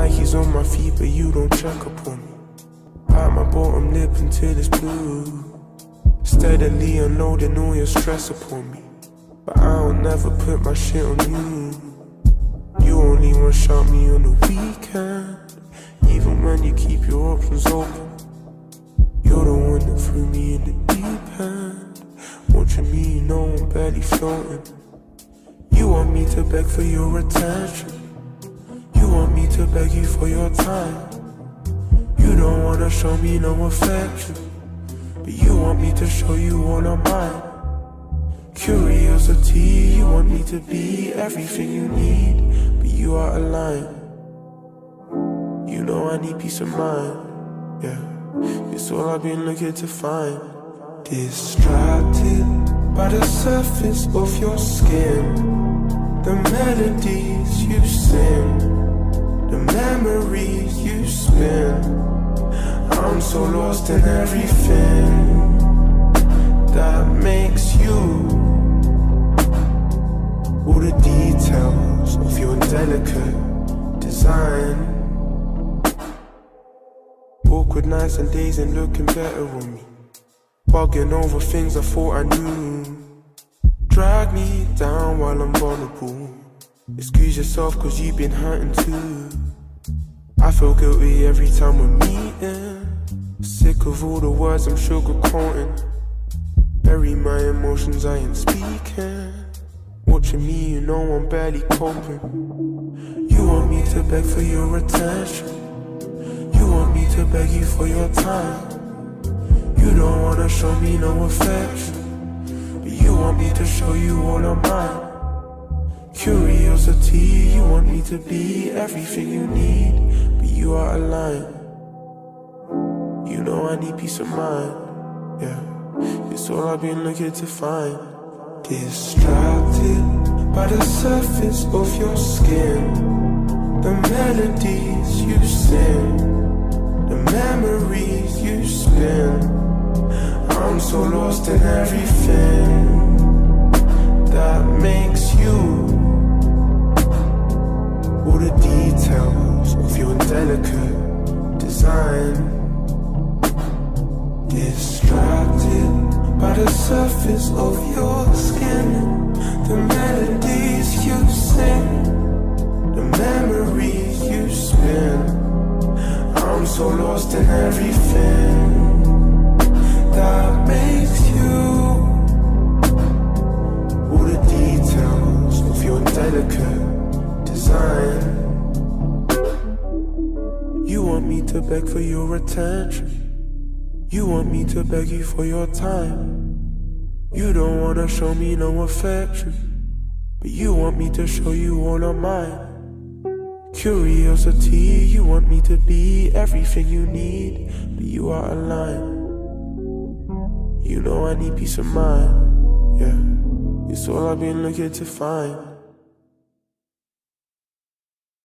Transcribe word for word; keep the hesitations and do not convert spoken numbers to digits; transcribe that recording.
Nike's on my feet, but you don't check upon me. Bite my bottom lip until it's blue. Steadily unloading all your stress upon me, but I'll never put my shit on you. You only want to shout me on the weekend, even when you keep your options open. You're the one that threw me in the deep end. Watching me, you know I'm barely floating. You want me to beg for your attention. You want me to beg you for your time. You don't wanna show me no affection, but you want me to show you all of mine. Curiosity, you want me to be everything you need, but you are a line. You know I need peace of mind, yeah. It's all I've been looking to find. Distracted by the surface of your skin, the melodies you sing, the memories you spin. I'm so lost in everything that makes you. All the details of your delicate design. Awkward nights and days ain't looking better on me. Bugging over things I thought I knew. Drag me down while I'm vulnerable. Excuse yourself cause you've been hurting too. I feel guilty every time we're meeting. Sick of all the words I'm sugarcoating. Bury my emotions, I ain't speaking. Watching me, you know I'm barely coping. You want me to beg for your attention. You want me to beg you for your time. You don't wanna show me no affection, but you want me to show you all of mine. Curiosity, you want me to be everything you need, but you are a line. You know I need peace of mind, yeah. It's all I've been looking to find. Distracted by the surface of your skin, the melodies you sing, the memories you spin. I'm so lost in everything that makes you. All the details of your delicate design. Distracted by the surface of your skin, the melodies you sing, the memories you spin. I'm so lost in everything that makes you. All the details of your delicate design. You want me to beg for your attention. You want me to beg you for your time. You don't wanna show me no affection, but you want me to show you all of mine. Curiosity, you want me to be everything you need, but you are a line. You know I need peace of mind, yeah. It's all I've been looking to find.